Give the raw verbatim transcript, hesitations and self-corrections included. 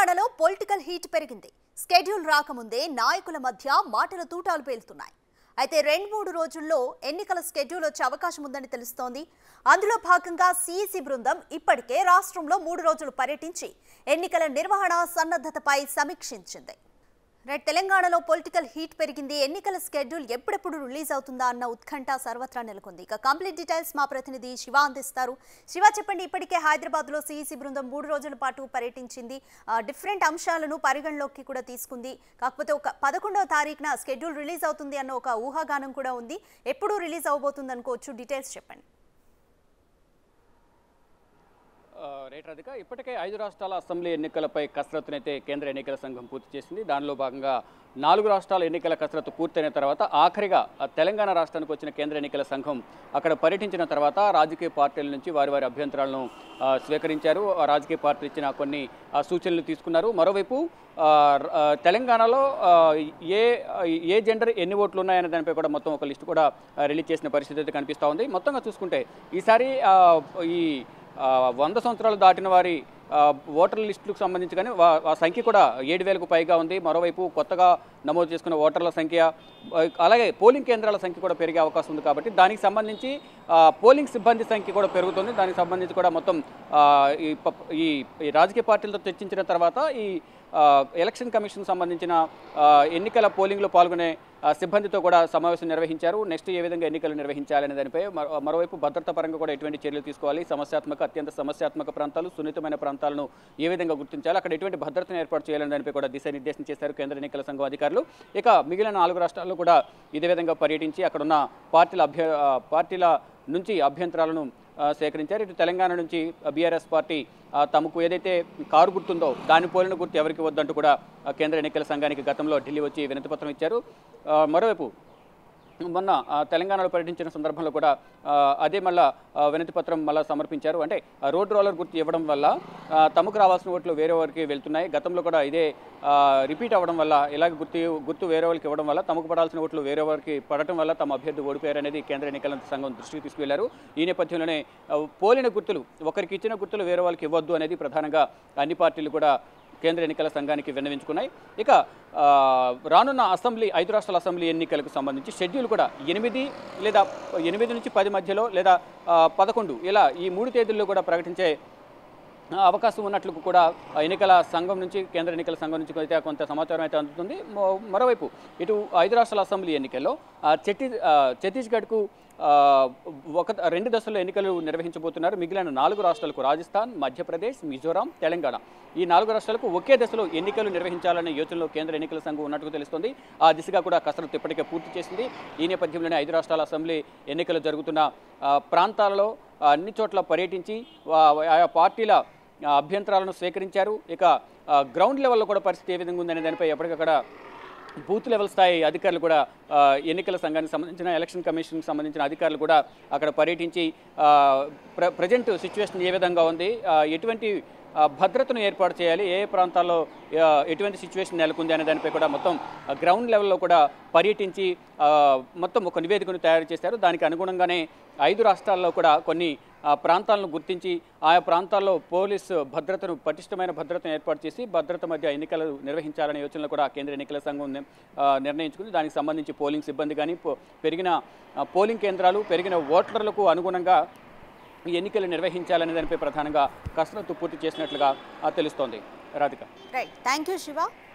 తెలంగాణలో political heat పెరిగింది. Schedule రాకముందే నాయకుల మధ్య మాటల తూటాలు పేలుతున్నాయి. అయితే రెండు మూడు రోజుల్లో ఎన్నికల స్కెడ్యూల్ వచ్చే అవకాశం ఉందని తెలుస్తోంది. అందులో భాగంగా సీఈసీ బృందం ఇప్పటికే రాష్ట్రంలో మూడు రోజులు పర్యటించి ఎన్నికల నిర్వహణ సన్నద్ధతపై సమీక్షించింది. రైట్, తెలంగాణలో పొలిటికల్ హీట్ పెరిగింది. ఎన్నికల స్కెడ్యూల్ ఎప్పుడెప్పుడు రిలీజ్ అవుతుందా అన్న ఉత్కంఠ సర్వత్రా నెలకొంది. ఇక కంప్లీట్ డీటెయిల్స్ మా ప్రతినిధి శివ అందిస్తారు. శివ, చెప్పండి, ఇప్పటికే హైదరాబాద్ లో సీఈసీ బృందం మూడు రోజుల పాటు పర్యటించింది. డిఫరెంట్ అంశాలను పరిగణలోకి కూడా తీసుకుంది. కాకపోతే ఒక పదకొండవ తారీఖున స్కెడ్యూల్ రిలీజ్ అవుతుంది అన్న ఒక ఊహాగానం కూడా ఉంది. ఎప్పుడు రిలీజ్ అవబోతుంది అనుకోవచ్చు? డీటెయిల్స్ చెప్పండి. రైట్ రాధిక, ఇప్పటికే ఐదు రాష్ట్రాల అసెంబ్లీ ఎన్నికలపై కసరత్తునైతే కేంద్ర ఎన్నికల సంఘం పూర్తి చేసింది. దానిలో భాగంగా నాలుగు రాష్ట్రాల ఎన్నికల కసరత్తు పూర్తయిన తర్వాత ఆఖరిగా తెలంగాణ రాష్ట్రానికి వచ్చిన కేంద్ర ఎన్నికల సంఘం అక్కడ పర్యటించిన తర్వాత రాజకీయ పార్టీల నుంచి వారి వారి అభ్యంతరాలను స్వీకరించారు. రాజకీయ పార్టీలు ఇచ్చిన కొన్ని సూచనలు తీసుకున్నారు. మరోవైపు తెలంగాణలో ఏ ఏ జెండర్ ఎన్ని ఓట్లు ఉన్నాయనే దానిపై కూడా మొత్తం ఒక లిస్టు కూడా రిలీజ్ చేసిన పరిస్థితి అయితే కనిపిస్తూ ఉంది. మొత్తంగా చూసుకుంటే ఈసారి ఈ వంద సంవత్సరాలు దాటిన వారి ఓటర్ల లిస్టులకు సంబంధించి కానీ ఆ సంఖ్య కూడా ఏడు వేలకు పైగా ఉంది. మరోవైపు కొత్తగా నమోదు చేసుకున్న ఓటర్ల సంఖ్య, అలాగే పోలింగ్ కేంద్రాల సంఖ్య కూడా పెరిగే అవకాశం ఉంది. కాబట్టి దానికి సంబంధించి పోలింగ్ సిబ్బంది సంఖ్య కూడా పెరుగుతుంది. దానికి సంబంధించి కూడా మొత్తం ఈ ఈ రాజకీయ పార్టీలతో చర్చించిన తర్వాత ఈ ఎలక్షన్ కమిషన్ సంబంధించిన ఎన్నికల పోలింగ్లో పాల్గొనే సిబ్బందితో కూడా సమావేశం నిర్వహించారు. నెక్స్ట్ ఏ విధంగా ఎన్నికలు నిర్వహించాలనే దానిపై మరోవైపు భద్రతా పరంగా కూడా ఎటువంటి చర్యలు తీసుకోవాలి, సమస్యాత్మక అత్యంత సమస్యాత్మక ప్రాంతాలు, సున్నితమైన ప్రాంతాలను ఏ విధంగా గుర్తించాలి, అక్కడ ఎటువంటి భద్రతను ఏర్పాటు చేయాలనే దానిపై కూడా దిశానిర్దేశం చేశారు కేంద్ర ఎన్నికల సంఘం అధికారులు. ఇక మిగిలిన నాలుగు రాష్ట్రాల్లో కూడా ఇదే విధంగా పర్యటించి అక్కడున్న పార్టీల అభ్య పార్టీల నుంచి అభ్యంతరాలను సేకరించారు. ఇటు తెలంగాణ నుంచి బీఆర్ఎస్ పార్టీ తమకు ఏదైతే కారు గుర్తుందో దాని పోలిన గుర్తు ఎవరికి వద్దంటూ కూడా కేంద్ర ఎన్నికల సంఘానికి గతంలో ఢిల్లీ వచ్చి వినతిపత్రం ఇచ్చారు. మరోవైపు మొన్న తెలంగాణలో పర్యటించిన సందర్భంలో కూడా అదే మళ్ళా వినతి పత్రం మళ్ళీ సమర్పించారు. అంటే రోడ్ రోలర్ గుర్తు ఇవ్వడం వల్ల తమకు రావాల్సిన ఓట్లు వేరే వారికి వెళ్తున్నాయి. గతంలో కూడా ఇదే రిపీట్ అవ్వడం వల్ల, ఇలాగ గుర్తు గుర్తు వేరే వాళ్ళకి ఇవ్వడం వల్ల తమకు పడాల్సిన ఓట్లు వేరే వారికి పడటం వల్ల తమ అభ్యర్థి ఓడిపోయారు అనేది కేంద్ర ఎన్నికల సంఘం దృష్టికి తీసుకువెళ్లారు. ఈ నేపథ్యంలోనే పోలిన గుర్తులు ఒకరికి ఇచ్చిన గుర్తులు వేరే వాళ్ళకి ఇవ్వద్దు అనేది ప్రధానంగా అన్ని పార్టీలు కూడా కేంద్ర ఎన్నికల సంఘానికి విన్నవించుకున్నాయి. ఇక రానున్న అసెంబ్లీ ఐదు రాష్ట్రాల అసెంబ్లీ ఎన్నికలకు సంబంధించి షెడ్యూల్ కూడా ఎనిమిది లేదా ఎనిమిది నుంచి పది మధ్యలో లేదా పదకొండు ఇలా ఈ మూడు తేదీల్లో కూడా ప్రకటించే అవకాశం ఉన్నట్లు కూడా ఎన్నికల సంఘం నుంచి కేంద్ర ఎన్నికల సంఘం నుంచి అయితే కొంత సమాచారం అయితే అందుతుంది. మరోవైపు ఇటు ఐదు రాష్ట్రాల అసెంబ్లీ ఎన్నికల్లో ఛత్తీ ఛత్తీస్గఢ్కు ఒక రెండు దశల్లో ఎన్నికలు నిర్వహించబోతున్నారు. మిగిలిన నాలుగు రాష్ట్రాలకు రాజస్థాన్, మధ్యప్రదేశ్, మిజోరాం, తెలంగాణ ఈ నాలుగు రాష్ట్రాలకు ఒకే దశలో ఎన్నికలు నిర్వహించాలనే యోచనలో కేంద్ర ఎన్నికల సంఘం ఉన్నట్టుగా తెలుస్తోంది. ఆ దిశగా కూడా కసరత్తు ఇప్పటికే పూర్తి చేసింది. ఈ నేపథ్యంలోనే ఐదు రాష్ట్రాల అసెంబ్లీ ఎన్నికలు జరుగుతున్న ప్రాంతాలలో అన్ని చోట్ల పర్యటించి ఆయా పార్టీల అభ్యంతరాలను స్వీకరించారు. ఇక గ్రౌండ్ లెవెల్లో కూడా పరిస్థితి ఏ విధంగా ఉందనే దానిపై ఎప్పటికక్కడ బూత్ లెవెల్ స్థాయి అధికారులు కూడా ఎన్నికల సంఘానికి సంబంధించిన ఎలక్షన్ కమిషన్కి సంబంధించిన అధికారులు కూడా అక్కడ పర్యటించి ప్ర ప్రజెంట్ సిచ్యువేషన్ ఏ విధంగా ఉంది, ఎటువంటి భద్రతను ఏర్పాటు చేయాలి, ఏ ప్రాంతాల్లో ఎటువంటి సిచ్యువేషన్ నెలకొంది అనే దానిపై కూడా మొత్తం గ్రౌండ్ లెవెల్లో కూడా పర్యటించి మొత్తం ఒక నివేదికను తయారు చేశారు. దానికి అనుగుణంగానే ఐదు రాష్ట్రాల్లో కూడా కొన్ని ప్రాంతాలను గుర్తించి ఆయా ప్రాంతాల్లో పోలీసు భద్రతను పటిష్టమైన భద్రతను ఏర్పాటు చేసి భద్రత మధ్య ఎన్నికలు నిర్వహించాలనే యోచనలో కూడా కేంద్ర ఎన్నికల సంఘం నిర్ణయించుకుంది. దానికి సంబంధించి పోలింగ్ సిబ్బంది కానీ పెరిగిన పోలింగ్ కేంద్రాలు, పెరిగిన ఓటర్లకు అనుగుణంగా ఎన్నికలు నిర్వహించాలనే దానిపై ప్రధానంగా కసరత్తు పూర్తి చేసినట్లుగా తెలుస్తోంది. Radhika, right, thank you Shiva.